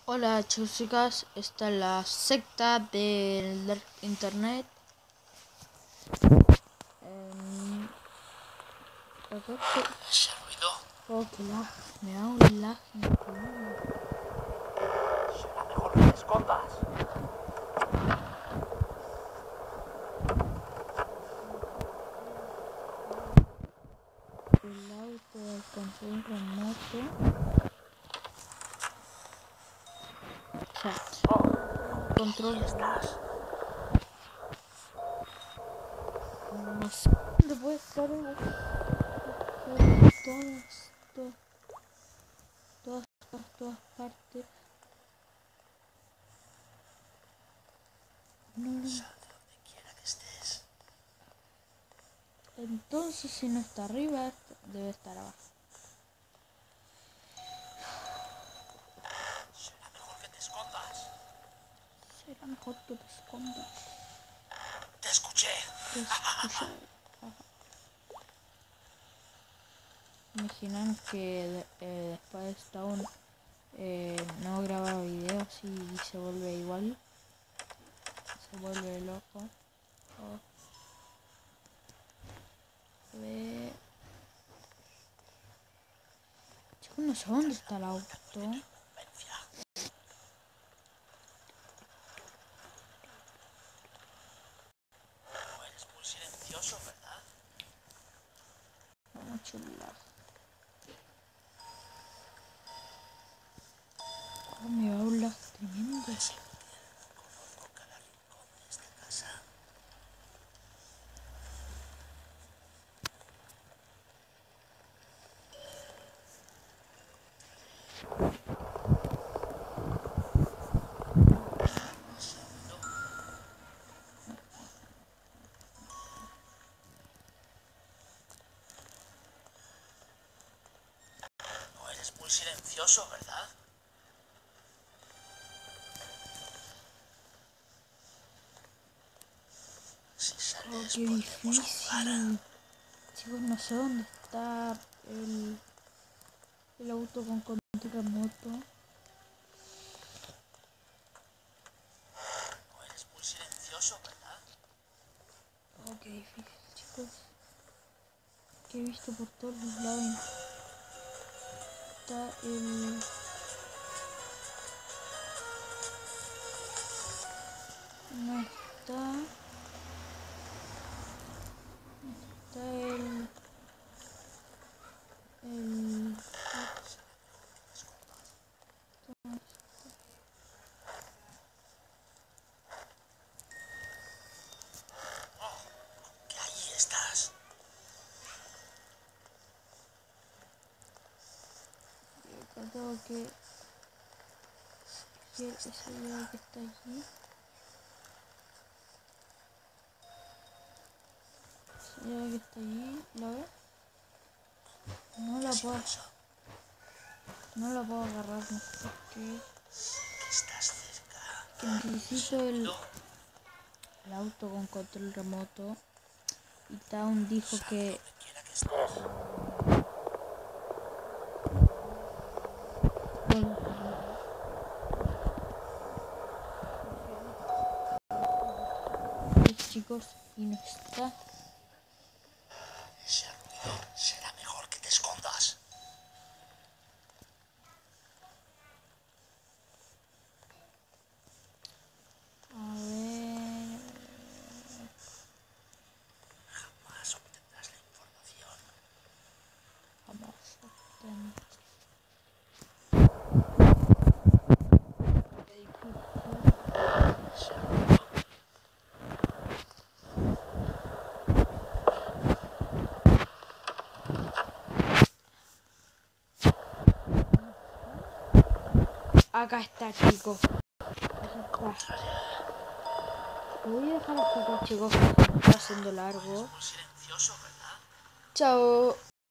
Hola chicos, chicas, esta es la secta del internet. Ese ruido Oh, que lag, me da un lag increíble. será mejor que te escondas. El auto del control remoto. O sea, control Estás. no sé dónde puede estar todas partes. No. Sal de donde quiera que estés. Entonces, si no está arriba, debe estar abajo. Será mejor que te escondas. Será mejor que te escondas. Te escuché. Te escuché. Imaginan que después de esta no graba videos y se vuelve igual. Se vuelve loco. Oh. Chicos, no sé dónde está el auto. No eres muy silencioso, ¿verdad? Mucho lag. Oh, me va un lag tremendo. Conozco cada rincón de esta casa. No eres muy silencioso, ¿verdad? Si Oh, sales qué podremos jugar. difícil. Chicos, no sé dónde está el auto con control remoto. No eres muy silencioso, ¿verdad? Oh, qué difícil, chicos. Que he visto por todos los lados. Está el... No está... Está el... Que ahí estás. Tengo que... Esa idea que está allí. Esa idea que está allí, ¿la ves? No la puedo... No la puedo agarrar, no sé por qué. Que estás cerca. Que necesito el auto con control remoto. Y Town dijo que... Donde quiera que estés. Chicos, y no está. Ese ruido será mejor que te escondas. A ver... Jamás obtendrás la información. Vamos a obtener... Ese ruido Acá está, chicos. encontraré. Lo voy a dejar hasta acá, chicos, porque está haciendo largo. Muy silencioso, ¿verdad? Chao.